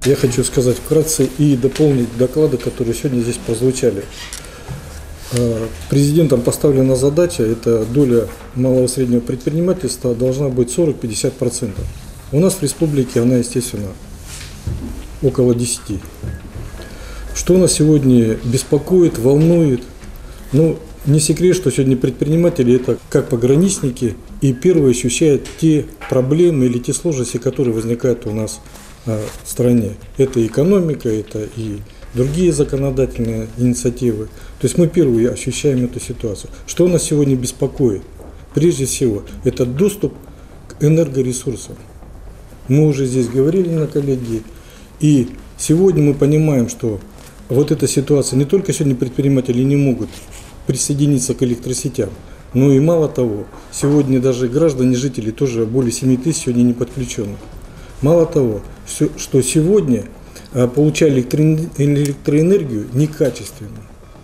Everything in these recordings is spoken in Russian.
Я хочу сказать вкратце и дополнить доклады, которые сегодня здесь прозвучали. Президентом поставлена задача, это доля малого и среднего предпринимательства должна быть 40-50%. У нас в республике она, естественно, около 10%. Что нас сегодня беспокоит, волнует? Ну, не секрет, что сегодня предприниматели это как пограничники и первые ощущают те проблемы или те сложности, которые возникают у нас в стране. Это экономика, это и другие законодательные инициативы. То есть мы первые ощущаем эту ситуацию. Что нас сегодня беспокоит? Прежде всего, это доступ к энергоресурсам. Мы уже здесь говорили на коллегии, и сегодня мы понимаем, что вот эта ситуация, не только сегодня предприниматели не могут присоединиться к электросетям, но и мало того, сегодня даже граждане, жители тоже более 7 тысяч сегодня не подключенных. Мало того, что сегодня получали электроэнергию некачественно,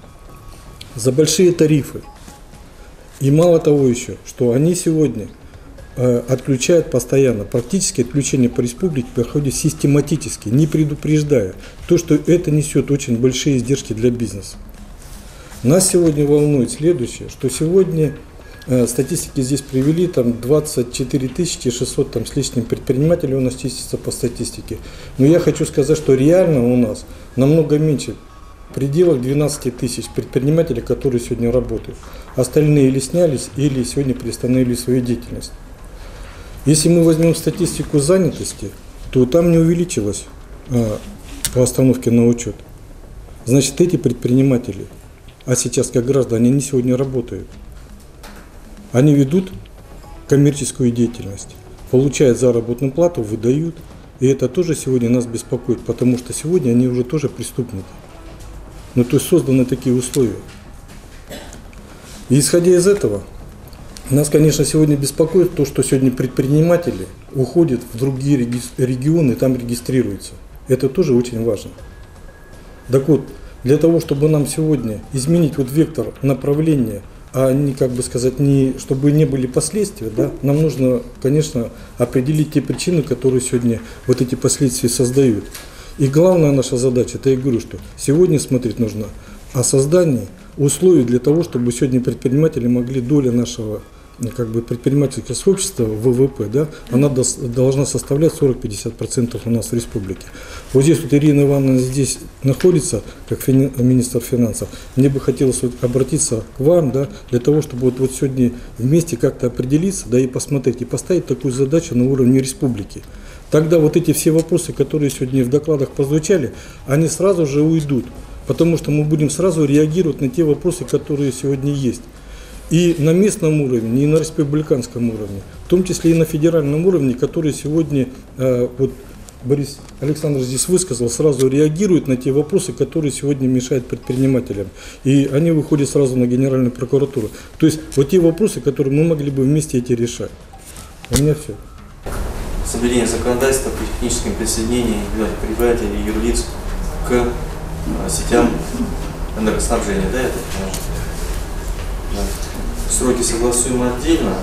за большие тарифы. И мало того еще, что они сегодня отключают постоянно. Практически отключение по республике проходит систематически, не предупреждая. То, что это несет очень большие издержки для бизнеса. Нас сегодня волнует следующее, что сегодня статистики здесь привели, там 24 600 там, с лишним предпринимателей у нас чистится по статистике. Но я хочу сказать, что реально у нас намного меньше, в пределах 12 тысяч предпринимателей, которые сегодня работают. Остальные или снялись, или сегодня приостановили свою деятельность. Если мы возьмем статистику занятости, то там не увеличилось по остановке на учет. Значит, эти предприниматели, а сейчас как граждане, они сегодня работают. Они ведут коммерческую деятельность, получают заработную плату, выдают. И это тоже сегодня нас беспокоит, потому что сегодня они уже тоже преступники. Ну, то есть созданы такие условия. И исходя из этого, нас, конечно, сегодня беспокоит то, что сегодня предприниматели уходят в другие регионы и там регистрируются. Это тоже очень важно. Так вот, для того, чтобы нам сегодня изменить вот вектор направления, а не, как бы сказать, не, чтобы не были последствия, да, нам нужно, конечно, определить те причины, которые сегодня вот эти последствия создают. И главная наша задача, это я говорю, что сегодня смотреть нужно о создании условий для того, чтобы сегодня предприниматели могли, доля нашего как бы предпринимательского сообщества в ВВП, да, она должна составлять 40-50% у нас в республике. Вот здесь вот Ирина Ивановна здесь находится, как министр финансов. Мне бы хотелось вот обратиться к вам, да, для того, чтобы вот сегодня вместе как-то определиться, да, и посмотреть, и поставить такую задачу на уровне республики. Тогда вот эти все вопросы, которые сегодня в докладах прозвучали, они сразу же уйдут, потому что мы будем сразу реагировать на те вопросы, которые сегодня есть. И на местном уровне, и на республиканском уровне, в том числе и на федеральном уровне, который сегодня, вот Борис Александрович здесь высказал, сразу реагирует на те вопросы, которые сегодня мешают предпринимателям. И они выходят сразу на Генеральную прокуратуру. То есть вот те вопросы, которые мы могли бы вместе эти решать. У меня все. Соблюдение законодательства при техническом присоединении предприятий и юрлиц к сетям энергоснабжения, да, это? Да. Сроки согласуем отдельно.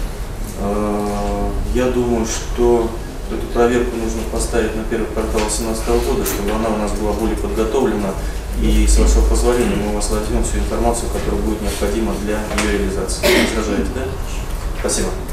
Я думаю, что эту проверку нужно поставить на первый квартал 2018 года, чтобы она у нас была более подготовлена. И с вашего позволения мы у вас возьмем всю информацию, которая будет необходима для ее реализации. Возражаете, да? Спасибо.